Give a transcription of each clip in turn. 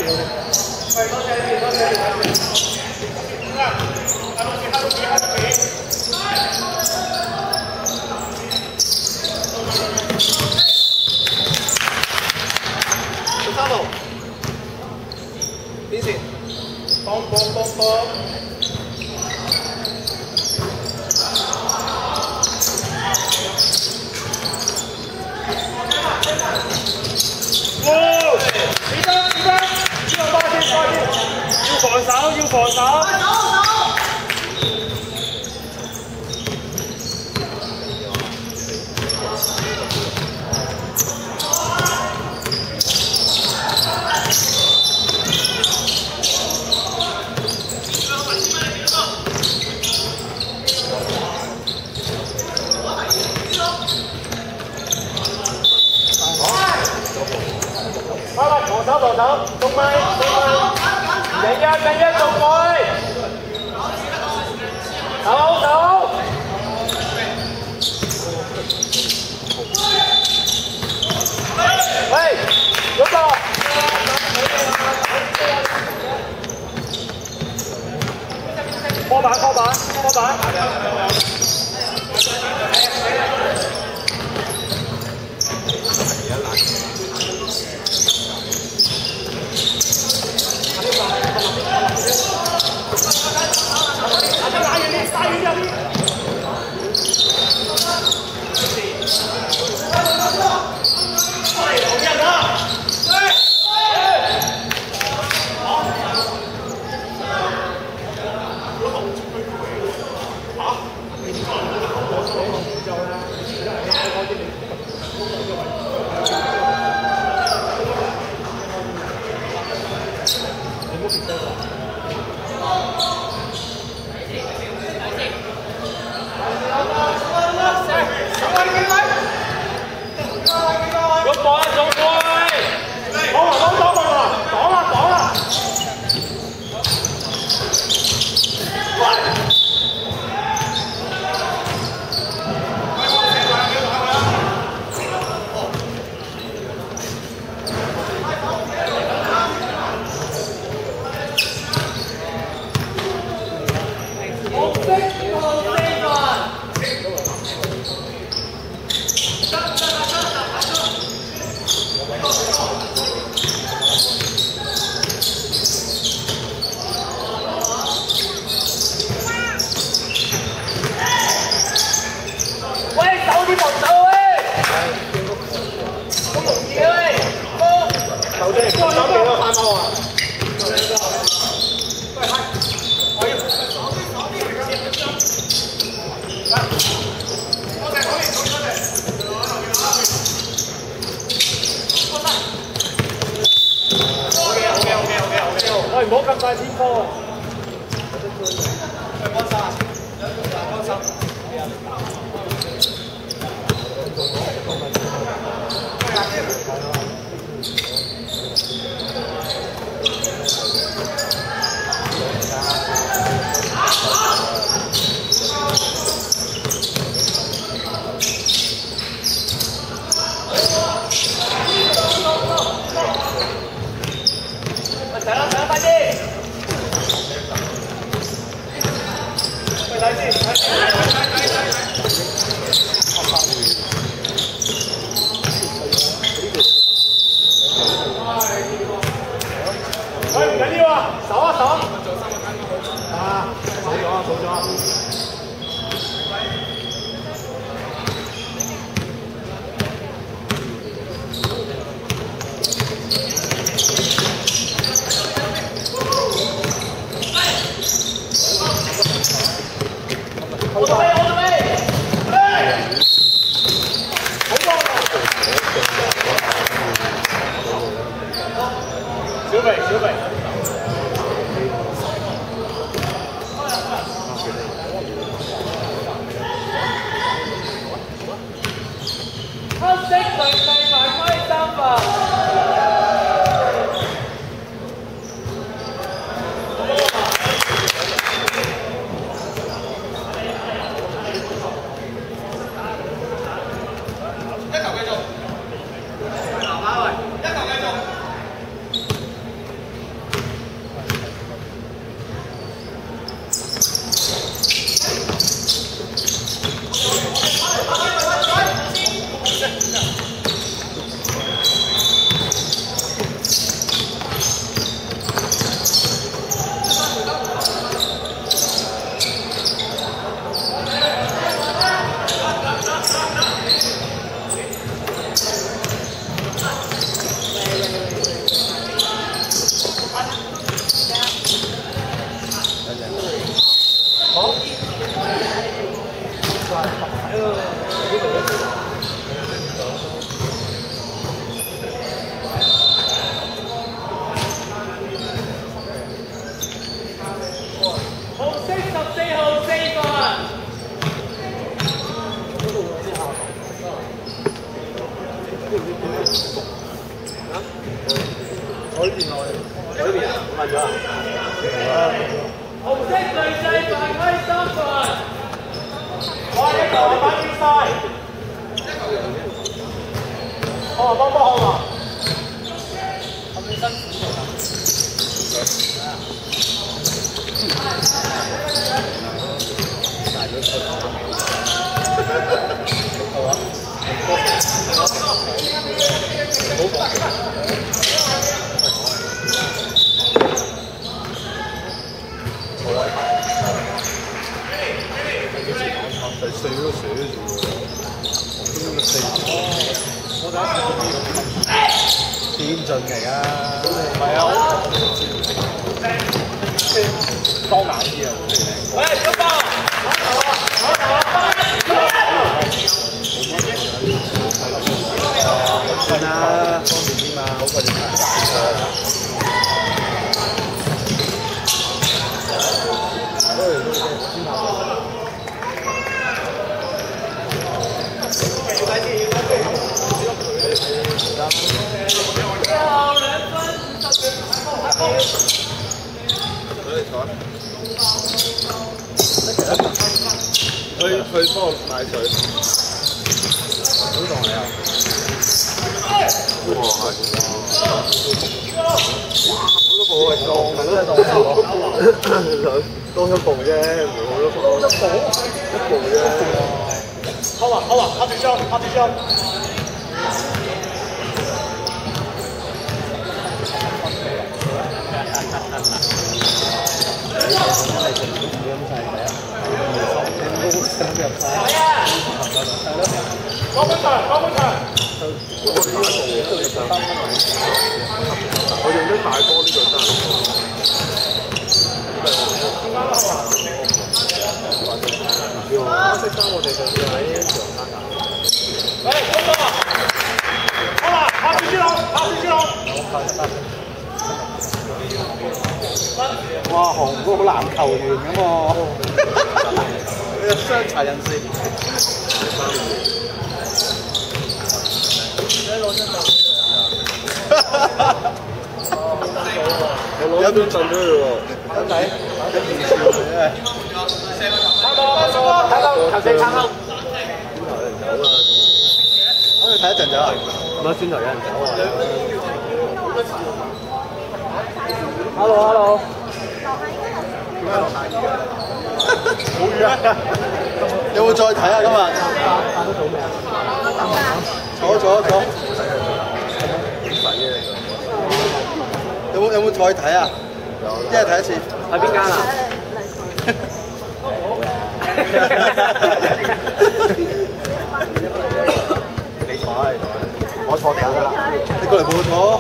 喂，多謝你，多謝你。13號，邊線？幫。要防守。防守，中咪，零一中佢，走，喂，嗰個，波板，喂，唔好咁快先波。喂，幫手。齊啦，快啲！喂，睇先，喂，唔緊要啊，守啊！啊，數咗。小肥。黑色雷厲犯規3罰。 我呢邊我呢邊問咗啊？紅色巨細犯規3分。我一球我反決賽。幫好嘛？咁你辛苦啊！大咗出。好啊。第四都寫住喎，我天進嚟㗎，唔係啊，當眼啲啊！喂，出波！算啦，方便啲嘛，好過你大去幫我買水。好凍嚟啊！哇！好多步係凍，係咯，凍。多一步啫，唔係好多步。一步啫。好啊，拍住張。高分場。我用啲大波呢個真係。識得我哋就要喺場間打。喂，高波！好啦，拍住豬籠。哇，韓國好籃球員咁喎，傷殘人士。我攞咗震咗佢喎，真係一件笑嚟嘅。睇到頭四撐後。轉頭有人走啊！我哋睇一陣走啊！唔係轉頭有人走啊 ！Hello。冇雨啊！有冇再睇啊？今日坐。有冇再睇啊？一日睇一次。喺邊間啊？你坐，我坐頂㗎啦。你過嚟陪我坐。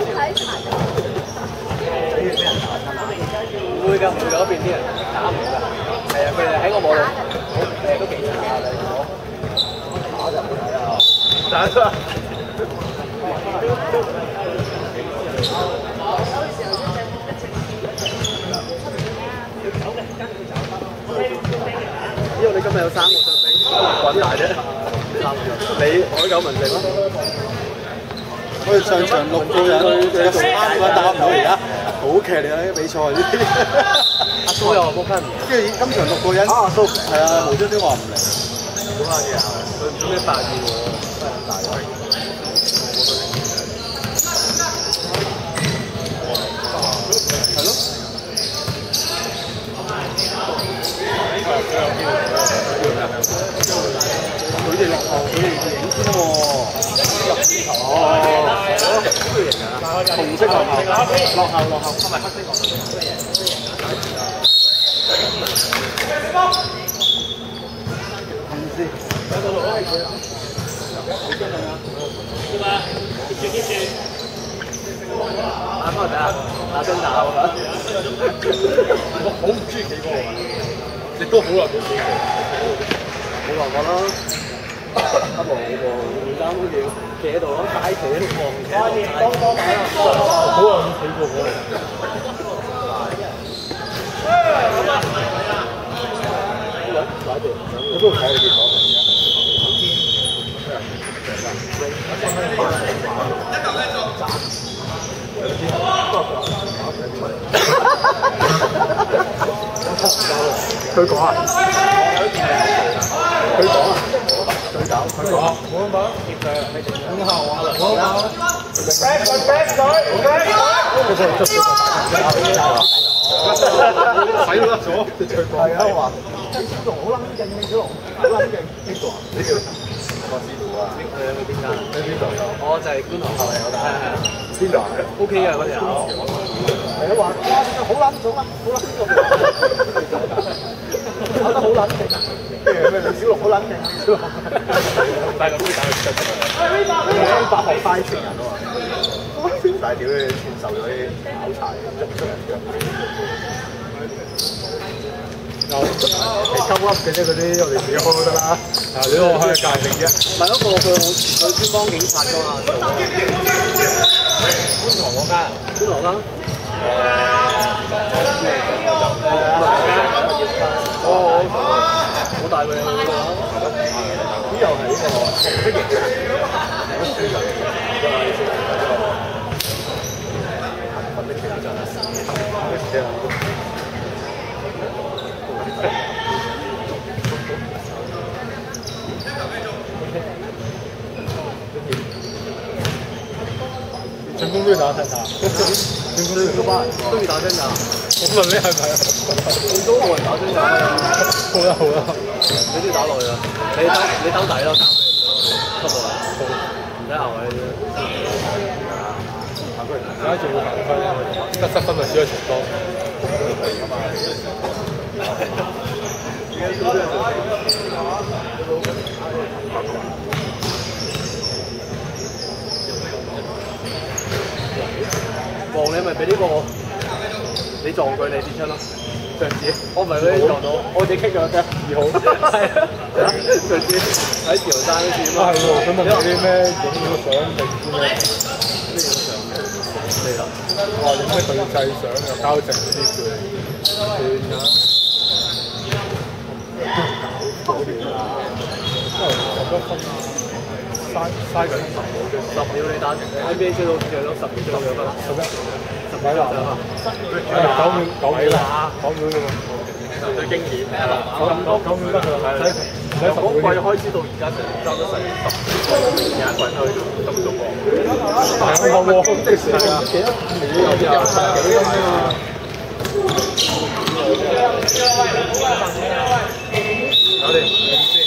唔會㗎，嗰邊啲人打唔到㗎。係啊，佢哋喺我網度，都幾長下你我就唔睇啊。打出啊！因為你今日有3個上升，滾大啫。你海狗文靜咯。我哋上場6個人，有3個打唔到而家，好劇烈啊！啲比賽呢啲。阿蘇又話冇跟，跟住今場6個人。阿蘇係啊，無端端話唔嚟。好啱嘅，佢唔知咩8意喎，真係咁大位。係咯。佢哋落後，佢哋影先喎。哦，紅色落後，係咪黑色落後？打翻嚟啊！打真打喎！我好唔中意企波啊！亦都好耐冇企過，冇辦法啦。阿婆會擔都要企喺度咯，齋企喺度望嘅。幫打啦！好耐冇企過喎。喺邊度睇你結果？一嚿咧就佢講啊！佢講啊！佢搞，佢講。冇咁講，咁後啊，冇咁講。洗甩咗，係啊！話小龍好撚勁，小龍好撚勁。邊個啊？呢條個師傅啊？你去邊間？喺邊度？我就係觀塘後嚟嗰度。係係。邊度啊 ？OK 啊，嗰條。係啊，話好撚重啊，好撚重。搞得好撚勁啊！咩李小龍好撚勁啊！小龍。大陸都打佢出嚟。8號快傳人啊嘛。但係屌你傳授咗啲考柴，捉唔出人腳。有係鳩粒嘅啫，嗰啲我哋自己開都得啦。啊，你都開界定啫。唔係嗰個佢專幫警察㗎嘛。觀塘嗰間。觀塘間。哦，好大嘅喎。呢又係呢個紅色型嘅。成功都要打真打，成功都要都要打真打。我問你係咪啊？咁都冇人打真打。好啦好啦，你都要打落去啦。你兜底咯，交俾人咯，唔使後位啫。而家仲要行分，得失分就少咗場多。黃你咪俾呢個，你撞佢你跌出咯。上次我唔係俾你撞到，我自己 kick 咗啫。2號係啊，上次喺潮汕嗰次啊係喎，佢問你啲咩影個相定啲咩？咩影相？嚟啦！話影咩對制相又交正嗰啲叫你算啦。好亂啊！10分嘥緊10秒你打NBA 追到10秒就得啦，10米啦，9秒啦，9秒啫嘛，最經典9秒得㗎啦，由嗰季開始到而家成爭咗成10，有一個人去得唔到波，係啊，即係幾多秒有10幾啊？搞掂。